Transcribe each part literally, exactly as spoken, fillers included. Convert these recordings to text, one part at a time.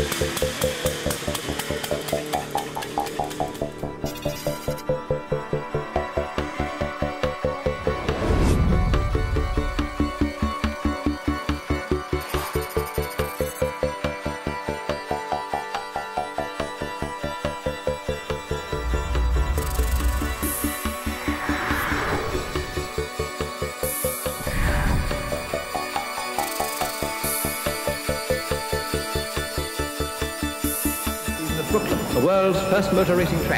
Brooklyn, the world's first motor racing track.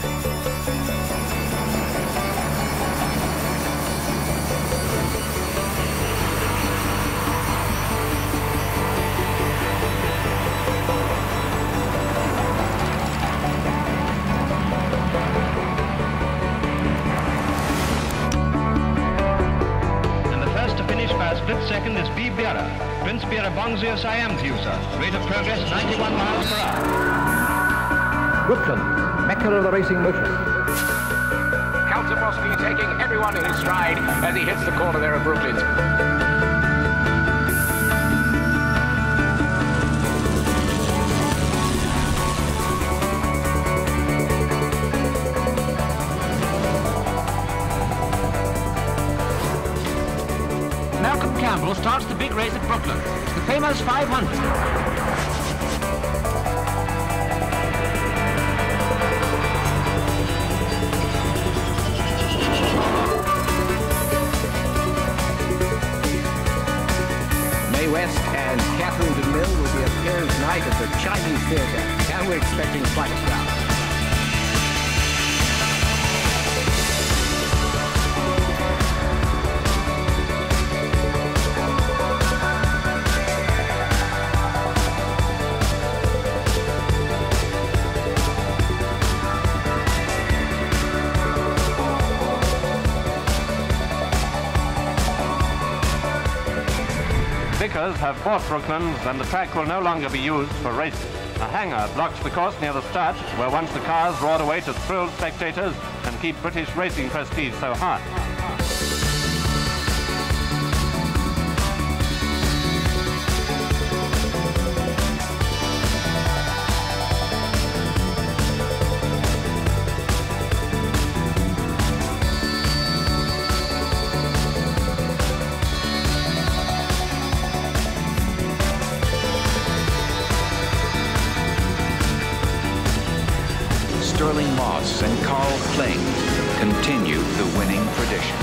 And the first to finish by a split second is B. Bira, Prince Birabongzio Siam's user. Rate of progress ninety-one miles per hour. Brooklyn, Mecca of the racing motor. Count Zabrowski taking everyone in his stride as he hits the corner there at Brooklyn. Malcolm Campbell starts the big race at Brooklyn. It's the famous five hundred. West and Catherine DeMille will be appearing tonight at the Chinese Theatre, and we're expecting quite a crowd. Vickers have bought Brooklands and the track will no longer be used for racing. A hangar blocks the course near the start, where once the cars roared away to thrill spectators and keep British racing prestige so high. Sterling Moss and Carl Kling continue the winning tradition.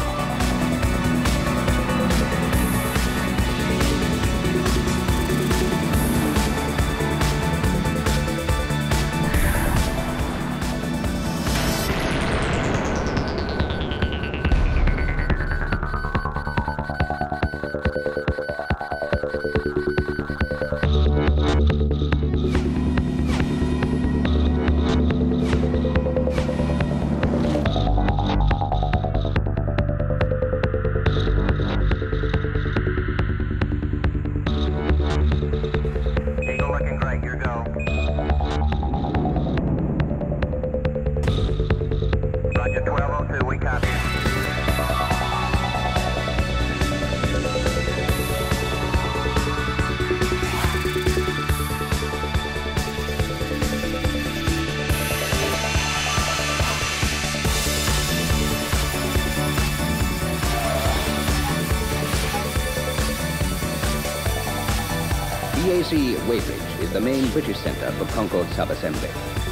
B A C Weybridge is the main British centre for Concorde sub-assembly.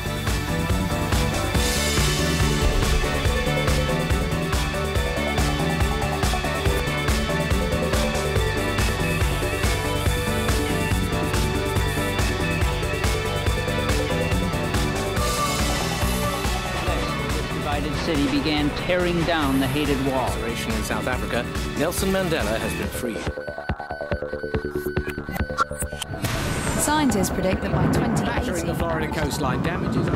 Divided city began tearing down the hated wall. In South Africa, Nelson Mandela has been freed. Scientists predict that by twenty eighty... Battering the Florida coastline damages...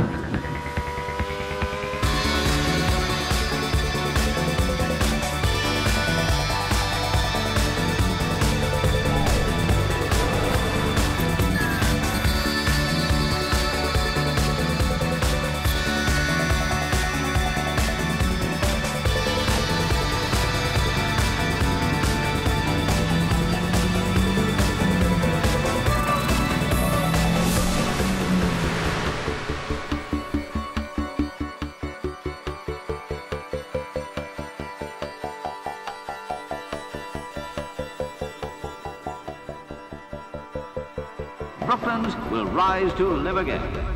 Brooklands will rise to live again.